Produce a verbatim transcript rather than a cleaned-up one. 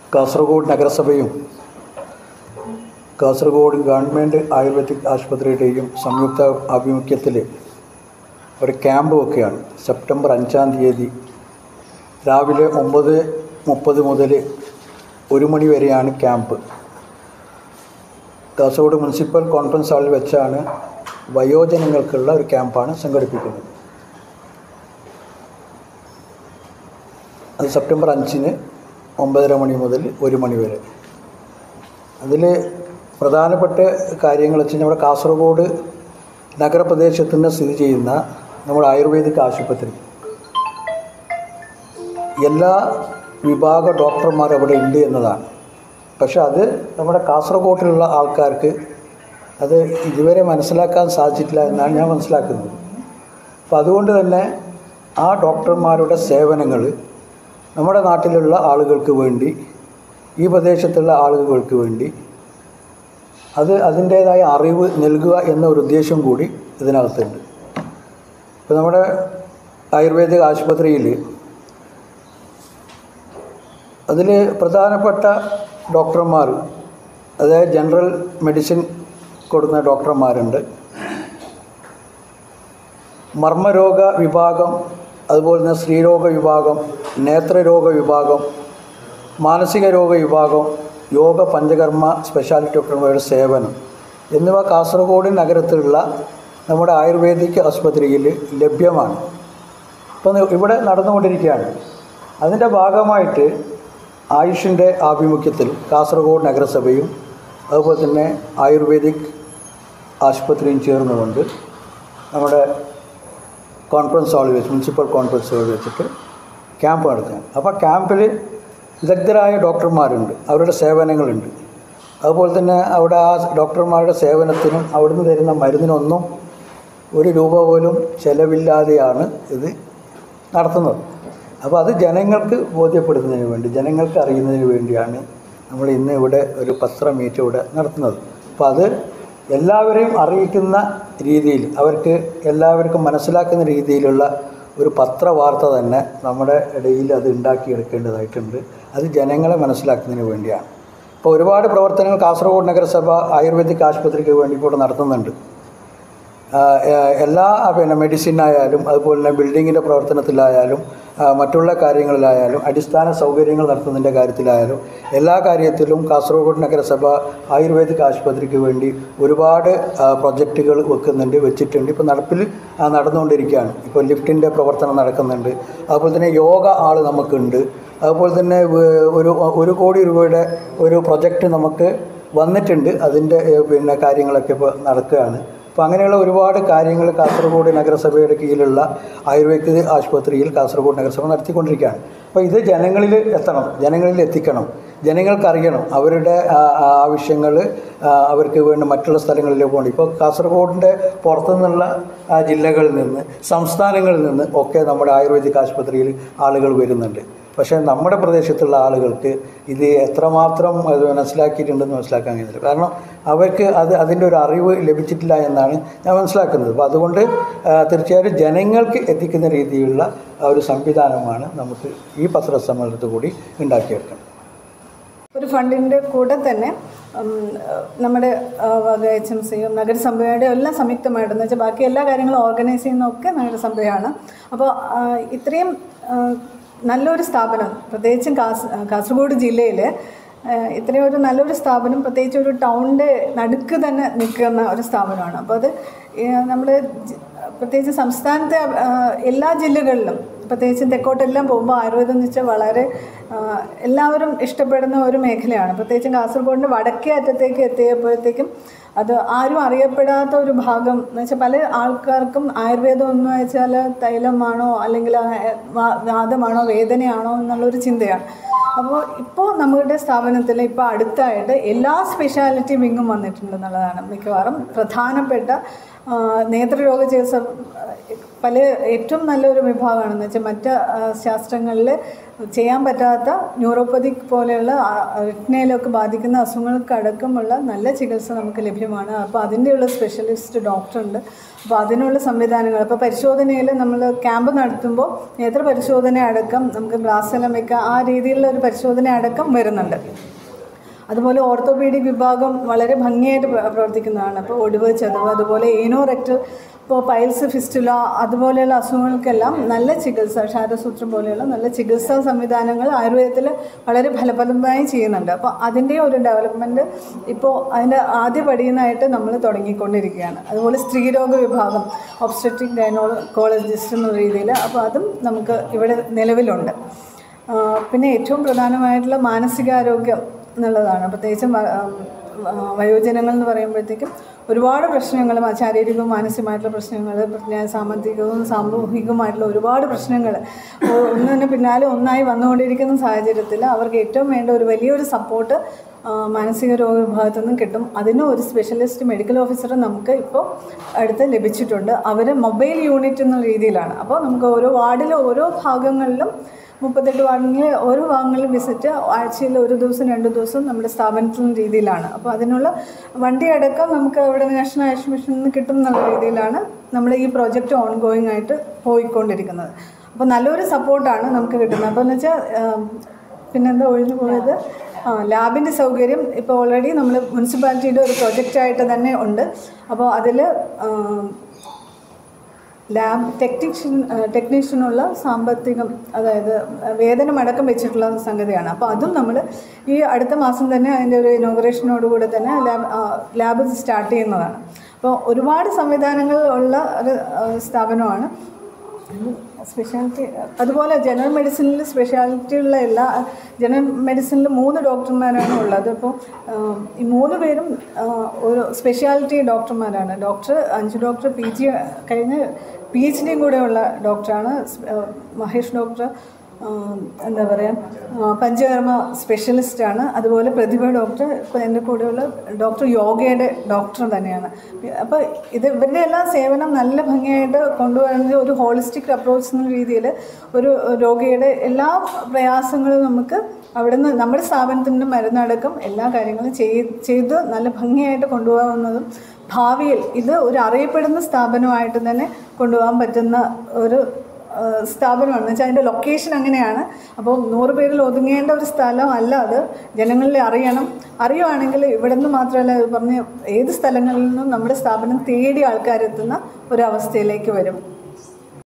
കാസർഗോഡ് നഗരസഭയും Kasaragod government ayurvedic ആശുപത്രിയുടെയും സംയുക്ത ആഭിമുഖ്യത്തിൽ ഒരു ക്യാമ്പ് ഒക്കെയാണ് സെപ്റ്റംബർ അഞ്ചാം തീയതി രാവിലെ ഒമ്പത് മുപ്പത് മുതൽ ഒരു മണി വരെയാണ് ക്യാമ്പ്. കാസർഗോഡ് മുനിസിപ്പൽ കോൺഫറൻസ് ഹാളിൽ വെച്ചാണ് വയോജനങ്ങൾക്കുള്ള ഒരു ക്യാമ്പാണ് സംഘടിപ്പിക്കുന്നത്. അത് സെപ്റ്റംബർ അഞ്ചിന് ഒമ്പതര മണി മുതൽ ഒരു മണി വരെ. അതിൽ പ്രധാനപ്പെട്ട കാര്യങ്ങൾ വെച്ച് നമ്മുടെ കാസർഗോഡ് നഗരപ്രദേശത്ത് നിന്ന് സ്ഥിതി ചെയ്യുന്ന നമ്മുടെ ആയുർവേദിക് ആശുപത്രി, എല്ലാ വിഭാഗ ഡോക്ടർമാർ അവിടെ ഉണ്ട് എന്നതാണ്. പക്ഷെ അത് നമ്മുടെ കാസർഗോഡിലുള്ള ആൾക്കാർക്ക് അത് ഇതുവരെ മനസ്സിലാക്കാൻ സാധിച്ചിട്ടില്ല എന്നാണ് ഞാൻ മനസ്സിലാക്കുന്നത്. അപ്പോൾ അതുകൊണ്ട് തന്നെ ആ ഡോക്ടർമാരുടെ സേവനങ്ങൾ നമ്മുടെ നാട്ടിലുള്ള ആളുകൾക്ക് വേണ്ടി, ഈ പ്രദേശത്തുള്ള ആളുകൾക്ക് വേണ്ടി അത് അതിൻ്റേതായ അറിവ് നൽകുക എന്ന ഒരു ഉദ്ദേശം കൂടി ഇതിനകത്തുണ്ട്. ഇപ്പോൾ നമ്മുടെ ആയുർവേദിക് ആശുപത്രിയിൽ അതിൽ പ്രധാനപ്പെട്ട ഡോക്ടർമാർ, അതായത് ജനറൽ മെഡിസിൻ കൊടുക്കുന്ന ഡോക്ടർമാരുണ്ട്, മർമ്മരോഗ വിഭാഗം, അതുപോലെ തന്നെ സ്ത്രീരോഗ വിഭാഗം, നേത്രരോഗ വിഭാഗം, മാനസിക രോഗ വിഭാഗം, യോഗ പഞ്ചകർമ്മ സ്പെഷ്യാലിറ്റി ഡോക്ടർമാരുടെ സേവനം എന്നിവ കാസർഗോഡ് നഗരത്തിലുള്ള നമ്മുടെ ആയുർവേദിക് ആശുപത്രിയിൽ ലഭ്യമാണ്. ഇപ്പം ഇവിടെ നടന്നുകൊണ്ടിരിക്കുകയാണ്. അതിൻ്റെ ഭാഗമായിട്ട് ആയുഷിൻ്റെ ആഭിമുഖ്യത്തിൽ കാസർഗോഡ് നഗരസഭയും അതുപോലെ തന്നെ ആയുർവേദിക് ആശുപത്രിയും ചേർന്നുകൊണ്ട് നമ്മുടെ കോൺഫറൻസ് ഹാളിൽ വെച്ച്, മുനിസിപ്പൽ കോൺഫറൻസ് ഹാളിൽ വെച്ചിട്ട് ക്യാമ്പ് നടത്തുകയാണ്. അപ്പോൾ ക്യാമ്പിൽ വിദഗ്ധരായ ഡോക്ടർമാരുണ്ട്, അവരുടെ സേവനങ്ങളുണ്ട്. അതുപോലെ തന്നെ അവിടെ ആ ഡോക്ടർമാരുടെ സേവനത്തിനും അവിടുന്ന് തരുന്ന മരുന്നിനൊന്നും ഒരു രൂപ പോലും ചിലവില്ലാതെയാണ് ഇത് നടത്തുന്നത്. അപ്പോൾ അത് ജനങ്ങൾക്ക് ബോധ്യപ്പെടുത്തുന്നതിന് വേണ്ടി, ജനങ്ങൾക്ക് അറിയുന്നതിന് വേണ്ടിയാണ് നമ്മൾ ഇന്ന് ഇവിടെ ഒരു പത്ര മീറ്റ് ഇവിടെ നടത്തുന്നത്. അപ്പോൾ അത് എല്ലാവരെയും അറിയിക്കുന്ന രീതിയിൽ, അവർക്ക് എല്ലാവർക്കും മനസ്സിലാക്കുന്ന രീതിയിലുള്ള ഒരു പത്രവാർത്ത തന്നെ നമ്മുടെ ഇടയിൽ അത് ഉണ്ടാക്കിയെടുക്കേണ്ടതായിട്ടുണ്ട്. അത് ജനങ്ങളെ മനസ്സിലാക്കുന്നതിന് വേണ്ടിയാണ്. ഇപ്പോൾ ഒരുപാട് പ്രവർത്തനങ്ങൾ കാസർഗോഡ് നഗരസഭ ആയുർവേദിക് ആശുപത്രിക്ക് വേണ്ടി ഇപ്പോൾ നടത്തുന്നുണ്ട്. എല്ലാ പിന്നെ മെഡിസിനായാലും അതുപോലെ തന്നെ ബിൽഡിങ്ങിൻ്റെ പ്രവർത്തനത്തിലായാലും മറ്റുള്ള കാര്യങ്ങളിലായാലും അടിസ്ഥാന സൗകര്യങ്ങൾ നടത്തുന്നതിൻ്റെ കാര്യത്തിലായാലും എല്ലാ കാര്യത്തിലും കാസർഗോഡ് നഗരസഭ ആയുർവേദിക് ആശുപത്രിക്ക് വേണ്ടി ഒരുപാട് പ്രൊജക്റ്റുകൾ വെക്കുന്നുണ്ട്, വെച്ചിട്ടുണ്ട്. ഇപ്പോൾ നടപ്പിൽ നടന്നുകൊണ്ടിരിക്കുകയാണ്. ഇപ്പോൾ ലിഫ്റ്റിൻ്റെ പ്രവർത്തനം നടക്കുന്നുണ്ട്. അതുപോലെ തന്നെ യോഗ ആൾ നമുക്കുണ്ട്. അതുപോലെ തന്നെ ഒരു ഒരു കോടി രൂപയുടെ ഒരു പ്രൊജക്റ്റ് നമുക്ക് വന്നിട്ടുണ്ട്. അതിൻ്റെ പിന്നെ കാര്യങ്ങളൊക്കെ ഇപ്പോൾ നടക്കുകയാണ്. അപ്പോൾ അങ്ങനെയുള്ള ഒരുപാട് കാര്യങ്ങൾ കാസർഗോഡ് നഗരസഭയുടെ കീഴിലുള്ള ആയുർവേദിക് ആശുപത്രിയിൽ കാസർഗോഡ് നഗരസഭ നടത്തിക്കൊണ്ടിരിക്കുകയാണ്. അപ്പോൾ ഇത് ജനങ്ങളിൽ എത്തണം, ജനങ്ങളിൽ എത്തിക്കണം, ജനങ്ങൾക്കറിയണം അവരുടെ ആവശ്യങ്ങൾ, അവർക്ക് വേണ്ട മറ്റുള്ള സ്ഥലങ്ങളിലേക്ക് പോകണം. ഇപ്പോൾ കാസർഗോഡിൻ്റെ പുറത്തു നിന്നുള്ള ജില്ലകളിൽ നിന്ന്, സംസ്ഥാനങ്ങളിൽ നിന്ന് ഒക്കെ നമ്മുടെ ആയുർവേദിക് ആശുപത്രിയിൽ ആളുകൾ വരുന്നുണ്ട്. പക്ഷേ നമ്മുടെ പ്രദേശത്തുള്ള ആളുകൾക്ക് ഇത് എത്രമാത്രം അത് മനസ്സിലാക്കിയിട്ടുണ്ടെന്ന് മനസ്സിലാക്കാൻ കഴിയുന്നില്ല. കാരണം അവർക്ക് അത് അതിൻ്റെ ഒരു അറിവ് ലഭിച്ചിട്ടില്ല എന്നാണ് ഞാൻ മനസ്സിലാക്കുന്നത്. അപ്പോൾ അതുകൊണ്ട് തീർച്ചയായും ജനങ്ങൾക്ക് എത്തിക്കുന്ന രീതിയിലുള്ള ഒരു സംവിധാനമാണ് നമുക്ക് ഈ പത്രസമ്മേളനത്തിൽ കൂടി ഉണ്ടാക്കിയെടുക്കണം. ഒരു ഫണ്ടിൻ്റെ കൂടെ തന്നെ നമ്മുടെ എച്ച് എം സിയും നഗരസഭയുടെ എല്ലാം സംയുക്തമായിട്ടെന്ന് വെച്ചാൽ ബാക്കി എല്ലാ കാര്യങ്ങളും ഓർഗനൈസ് ചെയ്യുന്നതൊക്കെ നഗരസഭയാണ്. അപ്പോൾ ഇത്രയും നല്ലൊരു സ്ഥാപനം, പ്രത്യേകിച്ചും കാസ് കാസർഗോഡ് ജില്ലയിൽ ഇത്രയും ഒരു നല്ലൊരു സ്ഥാപനം, പ്രത്യേകിച്ച് ഒരു ടൗണിൻ്റെ നടുക്ക് തന്നെ നിൽക്കുന്ന ഒരു സ്ഥാപനമാണ്. അപ്പോൾ അത് നമ്മുടെ പ്രത്യേകിച്ച് സംസ്ഥാനത്തെ എല്ലാ ജില്ലകളിലും, പ്രത്യേകിച്ചും തെക്കോട്ടെല്ലാം പോകുമ്പോൾ ആയുർവേദം എന്ന് വെച്ചാൽ വളരെ എല്ലാവരും ഇഷ്ടപ്പെടുന്ന ഒരു മേഖലയാണ്. പ്രത്യേകിച്ചും കാസർഗോഡിൻ്റെ വടക്കേ അറ്റത്തേക്ക് എത്തിയപ്പോഴത്തേക്കും അത് ആരും അറിയപ്പെടാത്ത ഒരു ഭാഗം എന്ന് വെച്ചാൽ പല ആൾക്കാർക്കും ആയുർവേദം എന്ന് വെച്ചാൽ തൈലമാണോ അല്ലെങ്കിൽ വാദമാണോ വേദനയാണോ എന്നുള്ളൊരു ചിന്തയാണ്. അപ്പോൾ ഇപ്പോൾ നമ്മുടെ സ്ഥാപനത്തിൽ ഇപ്പോൾ അടുത്തായിട്ട് എല്ലാ സ്പെഷ്യാലിറ്റി വിങ്ങും വന്നിട്ടുണ്ടെന്നുള്ളതാണ് മിക്കവാറും പ്രധാനപ്പെട്ട നേത്രരോഗ ചികിത്സ പല ഏറ്റവും നല്ലൊരു വിഭാഗമാണെന്ന് വെച്ചാൽ മറ്റ് ശാസ്ത്രങ്ങളിൽ ചെയ്യാൻ പറ്റാത്ത ന്യൂറോപ്പതിക് പോലെയുള്ള റെറ്റിനയിലൊക്കെ ബാധിക്കുന്ന അസുഖങ്ങൾക്കടക്കമുള്ള നല്ല ചികിത്സ നമുക്ക് ലഭ്യമാണ്. അപ്പോൾ അതിൻ്റെയുള്ള സ്പെഷ്യലിസ്റ്റ് ഡോക്ടറുണ്ട്. അപ്പോൾ അതിനുള്ള സംവിധാനങ്ങൾ ഇപ്പോൾ പരിശോധനയിൽ നമ്മൾ ക്യാമ്പ് നടത്തുമ്പോൾ നേത്ര പരിശോധന അടക്കം നമുക്ക് ഗ്ലാസ്സലമിക്ക ആ രീതിയിലുള്ള ഒരു പരിശോധന അടക്കം വരുന്നുണ്ട്. അതുപോലെ ഓർത്തോപീഡിക് വിഭാഗം വളരെ ഭംഗിയായിട്ട് പ്രവർത്തിക്കുന്നതാണ്. അപ്പോൾ ഒടിവ്, ചതവ്, അതുപോലെ ഏനോറെക്ടൽ, ഇപ്പോൾ പൈൽസ്, ഫിസ്റ്റുല അതുപോലെയുള്ള അസുഖങ്ങൾക്കെല്ലാം നല്ല ചികിത്സ, ക്ഷാരസൂത്രം പോലെയുള്ള നല്ല ചികിത്സാ സംവിധാനങ്ങൾ ആയുർവേദത്തിൽ വളരെ ഫലപ്രദമായി ചെയ്യുന്നുണ്ട്. അപ്പോൾ അതിൻ്റെ ഒരു ഡെവലപ്മെൻറ്റ് ഇപ്പോൾ അതിൻ്റെ ആദ്യ പടിയുന്നതായിട്ട് നമ്മൾ തുടങ്ങിക്കൊണ്ടിരിക്കുകയാണ്. അതുപോലെ സ്ത്രീരോഗ വിഭാഗം, ഒബ്സ്റ്ററ്റിക് ഗൈനക്കോളജിസ്റ്റ് എന്ന രീതിയിൽ, അപ്പോൾ അതും നമുക്ക് ഇവിടെ നിലവിലുണ്ട്. പിന്നെ ഏറ്റവും പ്രധാനമായിട്ടുള്ള മാനസികാരോഗ്യം എന്നുള്ളതാണ്. പ്രത്യേകിച്ചും വയോജനങ്ങൾ എന്ന് പറയുമ്പോഴത്തേക്കും ഒരുപാട് പ്രശ്നങ്ങൾ, ശാരീരികവും മാനസികമായിട്ടുള്ള പ്രശ്നങ്ങൾ, പിന്നെ സാമ്പത്തികവും സാമൂഹികവുമായിട്ടുള്ള ഒരുപാട് പ്രശ്നങ്ങൾ ഒന്നിന് പിന്നാലെ ഒന്നായി വന്നുകൊണ്ടിരിക്കുന്ന സാഹചര്യത്തിൽ അവർക്ക് ഏറ്റവും വേണ്ട ഒരു വലിയൊരു സപ്പോർട്ട് മാനസിക രോഗ വിഭാഗത്തു നിന്നും കിട്ടും. അതിന് ഒരു സ്പെഷ്യലിസ്റ്റ് മെഡിക്കൽ ഓഫീസർ നമുക്ക് ഇപ്പോൾ അടുത്ത് ലഭിച്ചിട്ടുണ്ട്. അവർ മൊബൈൽ യൂണിറ്റ് എന്ന രീതിയിലാണ്. അപ്പോൾ നമുക്ക് ഓരോ വാർഡിലും ഓരോ ഭാഗങ്ങളിലും മുപ്പത്തെട്ട് വാർഡിൽ ഓരോ ഭാഗങ്ങളിലും വിസിറ്റ് ആഴ്ചയിൽ ഒരു ദിവസം രണ്ട് ദിവസം നമ്മുടെ സ്ഥാപനത്തിലുള്ള രീതിയിലാണ്. അപ്പോൾ അതിനുള്ള വണ്ടി അടക്കം നമുക്ക് ഇവിടെ നാഷണൽ ആയുഷ് മിഷനിൽ നിന്ന് കിട്ടും എന്നുള്ള രീതിയിലാണ് നമ്മുടെ ഈ പ്രോജക്റ്റ് ഓൺ ഗോയിങ് ആയിട്ട് പോയിക്കൊണ്ടിരിക്കുന്നത്. അപ്പോൾ നല്ലൊരു സപ്പോർട്ടാണ് നമുക്ക് കിട്ടുന്നത്. അപ്പോൾ എന്ന് വെച്ചാൽ പിന്നെന്താ ഒഴിഞ്ഞു പോയത്, ലാബിൻ്റെ സൗകര്യം ഇപ്പോൾ ഓൾറെഡി നമ്മൾ മുനിസിപ്പാലിറ്റിയുടെ ഒരു പ്രൊജക്റ്റായിട്ട് തന്നെ ഉണ്ട്. അപ്പോൾ അതിൽ ലാബ് ടെക്നീഷ്യൻ ടെക്നീഷ്യനുള്ള സാമ്പത്തികം, അതായത് വേതനമടക്കം വെച്ചിട്ടുള്ള സംഗതിയാണ്. അപ്പോൾ അതും നമ്മൾ ഈ അടുത്ത മാസം തന്നെ അതിൻ്റെ ഒരു ഇനോഗ്രേഷനോടുകൂടി തന്നെ ലാബ് ലാബ് സ്റ്റാർട്ട് ചെയ്യുന്നതാണ്. അപ്പോൾ ഒരുപാട് സംവിധാനങ്ങൾ ഉള്ള ഒരു സ്ഥാപനമാണ്. സ്പെഷ്യാലിറ്റി അതുപോലെ ജനറൽ മെഡിസിനിൽ സ്പെഷ്യാലിറ്റി ഉള്ള എല്ലാ ജനറൽ മെഡിസിനിൽ മൂന്ന് ഡോക്ടർമാരാണ് ഉള്ളത്. അപ്പോൾ ഈ മൂന്ന് പേരും ഒരു സ്പെഷ്യാലിറ്റി ഡോക്ടർമാരാണ്. ഡോക്ടർ അഞ്ച് ഡോക്ടർ പി ജി കഴിഞ്ഞ് പി എച്ച് ഡിയും കൂടെ ഉള്ള ഡോക്ടറാണ് മഹേഷ് ഡോക്ടർ. എന്താ പറയുക, പഞ്ചകർമ്മ സ്പെഷ്യലിസ്റ്റാണ്. അതുപോലെ പ്രതിഭ ഡോക്ടർ ഇപ്പോൾ എൻ്റെ കൂടെയുള്ള ഡോക്ടർ യോഗയുടെ ഡോക്ടർ തന്നെയാണ്. അപ്പോൾ ഇത് ഇവരുടെ എല്ലാ സേവനം നല്ല ഭംഗിയായിട്ട് കൊണ്ടുപോകുന്നത് ഒരു ഹോളിസ്റ്റിക് അപ്രോച്ച് എന്ന രീതിയിൽ ഒരു രോഗിയുടെ എല്ലാ പ്രയാസങ്ങളും നമുക്ക് അവിടെ നിന്ന് നമ്മുടെ സ്ഥാപനത്തിൻ്റെ മരുന്നടക്കം എല്ലാ കാര്യങ്ങളും ചെയ്ത് ചെയ്ത് നല്ല ഭംഗിയായിട്ട് കൊണ്ടുപോകുന്നതും ഭാവിയിൽ ഇത് ഒരു അറിയപ്പെടുന്ന സ്ഥാപനമായിട്ട് തന്നെ കൊണ്ടുപോകാൻ പറ്റുന്ന ഒരു സ്ഥാപനമാണ്. എന്ന് വെച്ചാൽ അതിൻ്റെ ലൊക്കേഷൻ അങ്ങനെയാണ്. അപ്പോൾ നൂറ് പേരിൽ ഒതുങ്ങേണ്ട ഒരു സ്ഥലമല്ല അത്. ജനങ്ങളിൽ അറിയണം. അറിയുവാണെങ്കിൽ ഇവിടെ നിന്ന് മാത്രമല്ല, പറഞ്ഞ ഏത് സ്ഥലങ്ങളിൽ നിന്നും നമ്മുടെ സ്ഥാപനം തേടി ആൾക്കാരെത്തുന്ന ഒരവസ്ഥയിലേക്ക് വരും.